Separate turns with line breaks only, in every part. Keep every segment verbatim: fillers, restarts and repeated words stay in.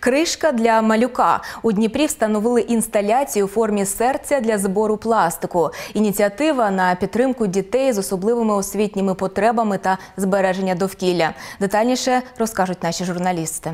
Кришка для малюка. У Дніпрі встановили інсталяцію у формі серця для збору пластику. Ініціатива на підтримку дітей з особливими освітніми потребами та збереження довкілля. Детальніше розкажуть наші журналісти.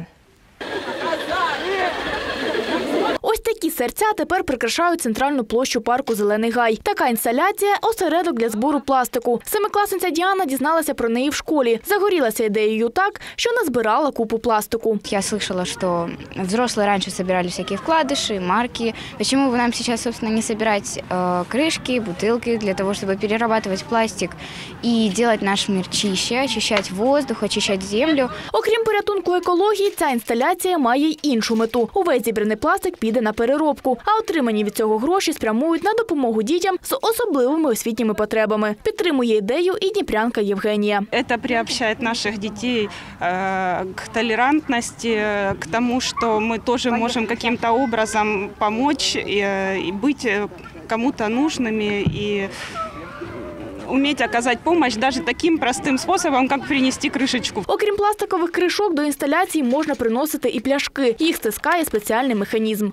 Ось такі серця тепер прикрашають центральну площу парку «Зелений гай». Така інсталяція – осередок для збору пластику. Семикласниця Діана дізналася про неї в школі. Загорілася ідеєю так, що назбирала купу пластику.
Я слышала, что взрослые раньше собирали всякие вкладыши, марки. Почему бы нам сейчас, собственно, не собирать э, крышки, бутылки для того, чтобы перерабатывать пластик и делать наш мир чище, очищать воздух, очищать землю.
Окрім порятунку екології, ця інсталяція має й іншу мету. Увесь зібраний пластик піде на переробку, а отримані від цього гроші спрямують на допомогу дітям з особливими освітніми потребами. Підтримує ідею і дніпрянка Євгенія.
Це приобщає наших дітей к толерантності, к тому, що ми теж можемо яким-то образом допомогти і бути кому-то нужними і уметь оказать помощь даже таким простым способом, как принести крышечку.
Окрім пластикових кришок, до інсталяції можна приносити і пляшки. Їх стискає спеціальний механізм.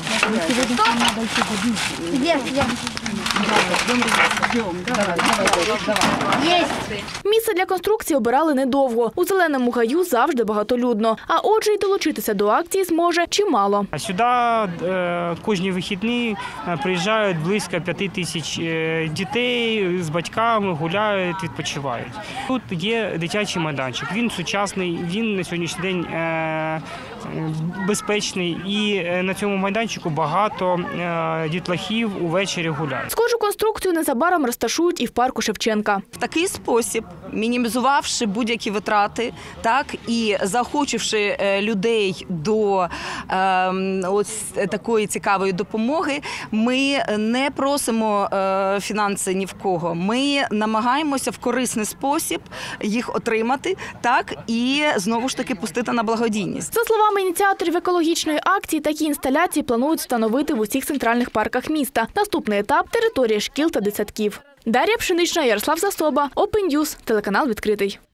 Місце для конструкції обирали недовго. У Зеленому гаю завжди багатолюдно. А отже, й долучитися до акції зможе чимало.
Сюди кожні вихідні приїжджають близько п'яти тисяч дітей з батьками, гуляють, відпочивають. Тут є дитячий майданчик. Він сучасний, він на сьогоднішній день безпечний. І на цьому майданчику багато дітлахів увечері гуляють.
Схожу конструкцію незабаром розташують і в парку Шевченка.
В такий спосіб, мінімізувавши будь-які витрати, так, і заохочивши людей до е, ось такої цікавої допомоги, ми не просимо е, фінанси ні в кого. Ми намагаємося в корисний спосіб їх отримати, так, і знову ж таки пустити на благодійність.
За словами ініціаторів екологічної акції, такі інсталяції планують встановити в усіх центральних парках міста. Наступний етап – територія шкіл та дитсадків. Дар'я Пшенична, Ярослав Засоба, Open News, телеканал «Відкритий».